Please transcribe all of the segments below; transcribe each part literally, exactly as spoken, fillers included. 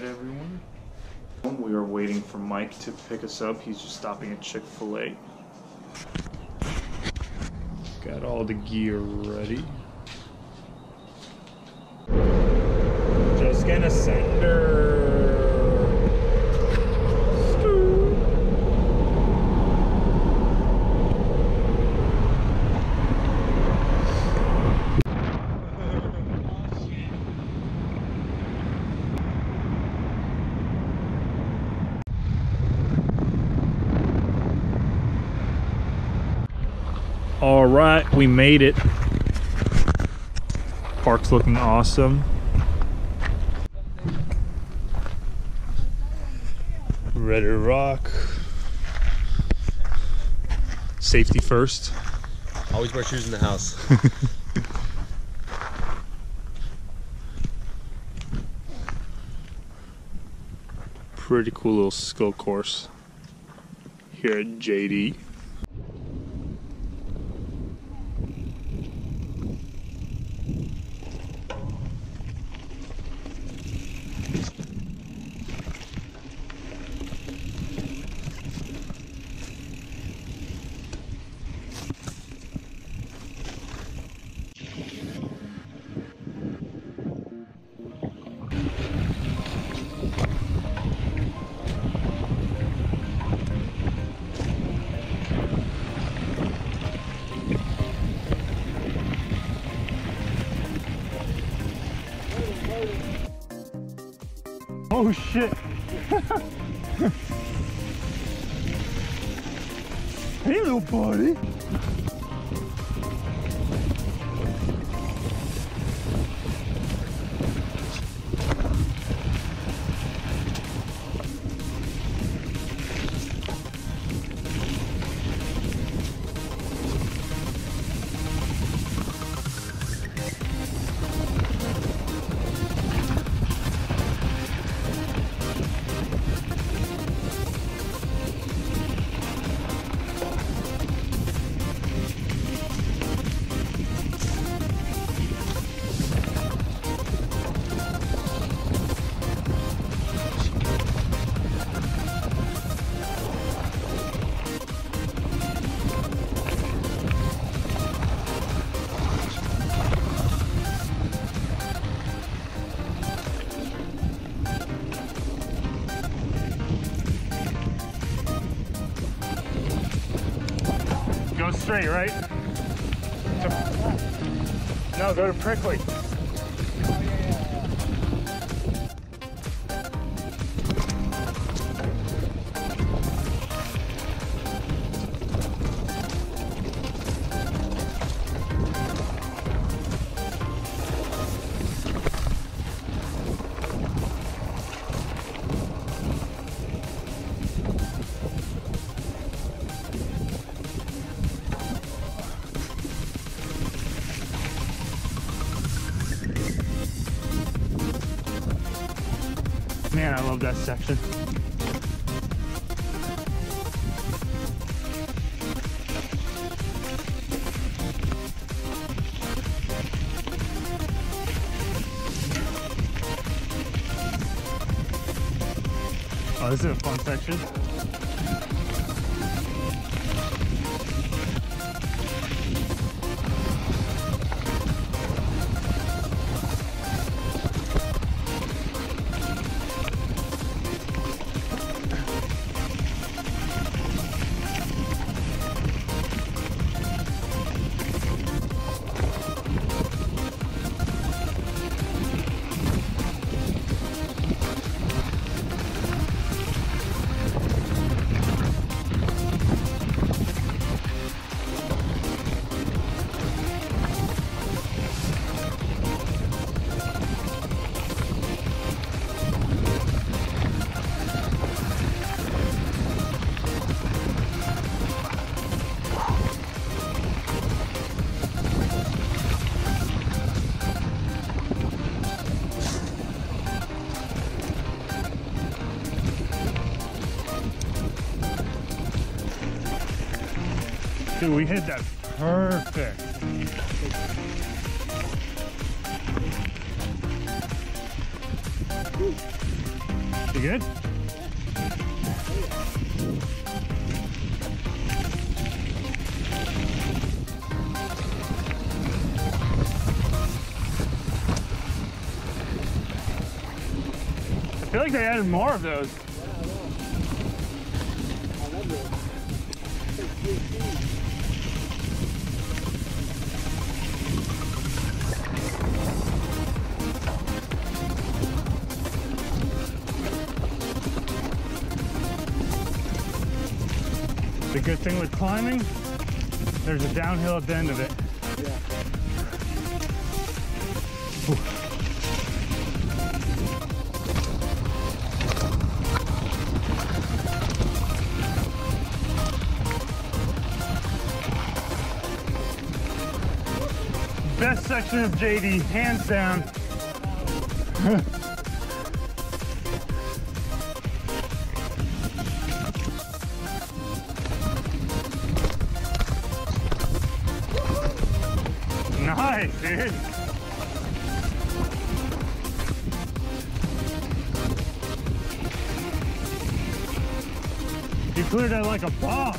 Alright everyone. We are waiting for Mike to pick us up. He's just stopping at Chick-fil-A. Got all the gear ready. Just gonna send her. All right, we made it. Park's looking awesome. Ready to rock. Safety first. Always wear shoes in the house. Pretty cool little skill course here at J D. Oh shit! Hey little buddy! Go straight, right? To, no, go to Prickly. Man, I love that section. Oh, this is a fun section. Dude, we hit that perfect. You good? I feel like they added more of those. The good thing with climbing, there's a downhill at the end of it. Yeah. Best section of J D, hands down. Nice, dude. You cleared that like a boss.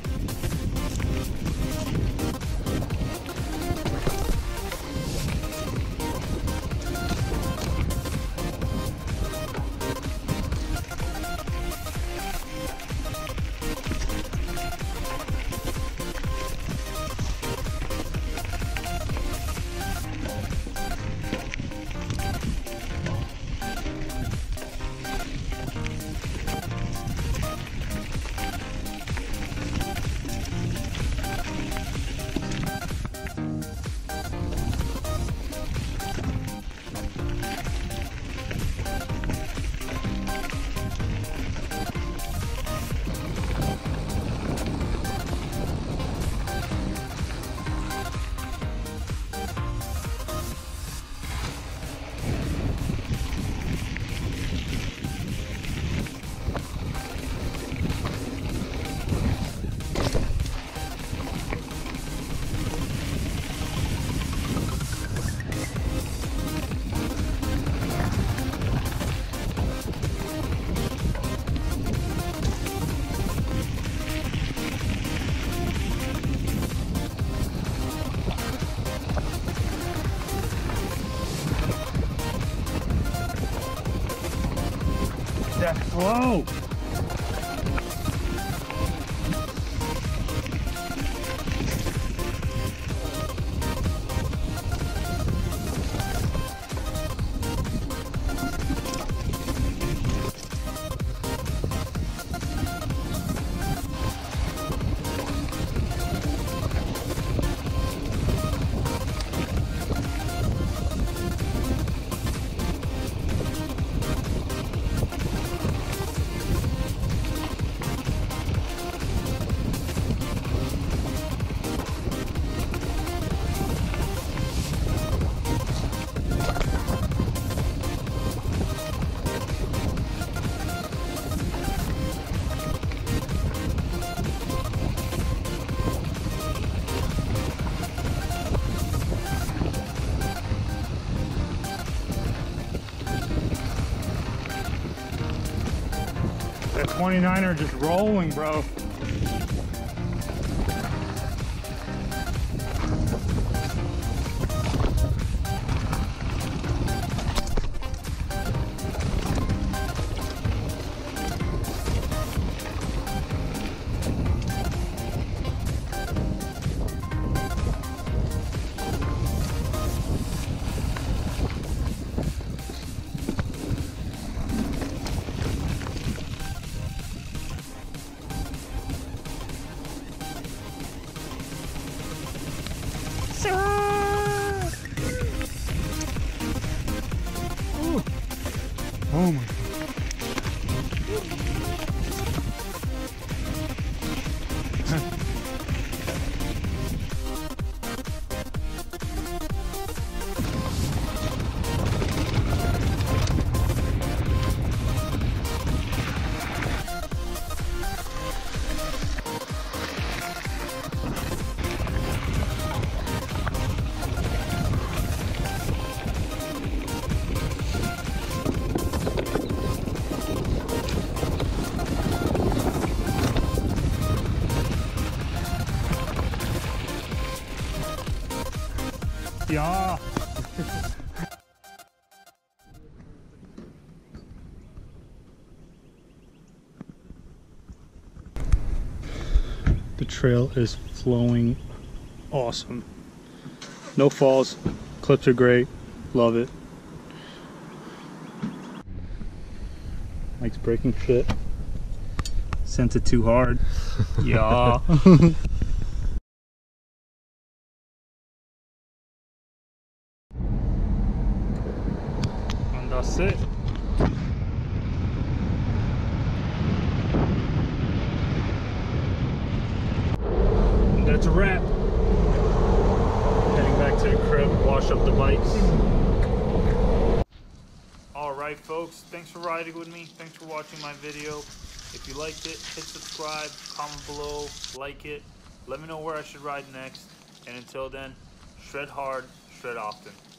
That's slow. That twenty-niner just rolling, bro. Oh my God. Yeah. The trail is flowing awesome. No falls, clips are great, love it. Mike's breaking shit. Sent it too hard. Yeah. And that's it. And that's a wrap. Heading back to the crib, wash up the bikes. Alright folks, thanks for riding with me. Thanks for watching my video. If you liked it, hit subscribe, comment below, like it. Let me know where I should ride next. And until then, shred hard, shred often.